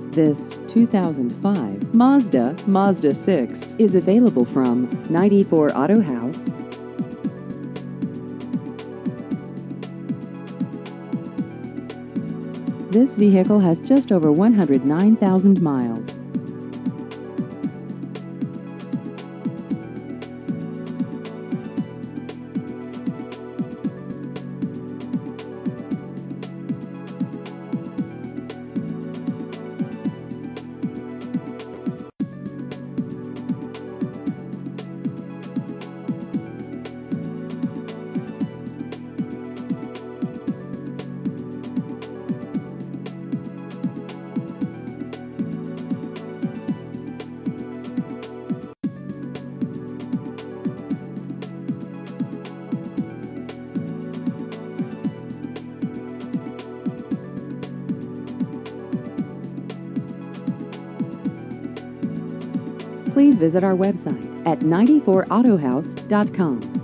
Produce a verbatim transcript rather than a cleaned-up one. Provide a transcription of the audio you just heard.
This two thousand five Mazda Mazda six is available from ninety-four Auto House. This vehicle has just over one hundred nine thousand miles. Please visit our website at ninety-four auto house dot com.